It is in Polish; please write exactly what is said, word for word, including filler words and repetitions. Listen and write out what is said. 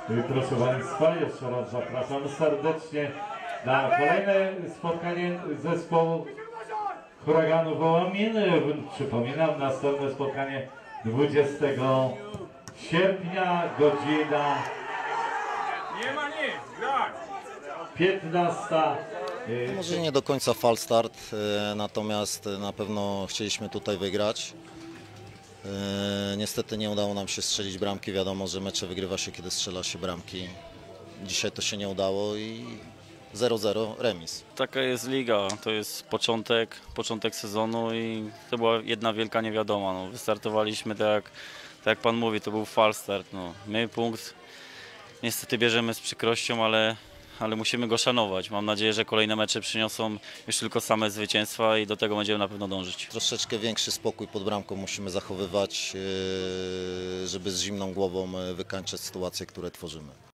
Proszę Państwa, jeszcze raz zapraszam serdecznie na kolejne spotkanie zespołu Huraganu Wołomin. Przypominam, następne spotkanie dwudziestego sierpnia, godzina Nie ma nic, grać! piętnasta. Może nie do końca fal start, e, natomiast na pewno chcieliśmy tutaj wygrać. E, niestety nie udało nam się strzelić bramki. Wiadomo, że mecze wygrywa się, kiedy strzela się bramki. Dzisiaj to się nie udało i zero zero remis. Taka jest liga, to jest początek, początek sezonu i to była jedna wielka niewiadoma. No, wystartowaliśmy tak jak, tak jak Pan mówi, to był fal start. No. My punkt niestety bierzemy z przykrością, ale, ale musimy go szanować. Mam nadzieję, że kolejne mecze przyniosą już tylko same zwycięstwa i do tego będziemy na pewno dążyć. Troszeczkę większy spokój pod bramką musimy zachowywać, e, żeby z zimną głową wykańczać sytuacje, które tworzymy.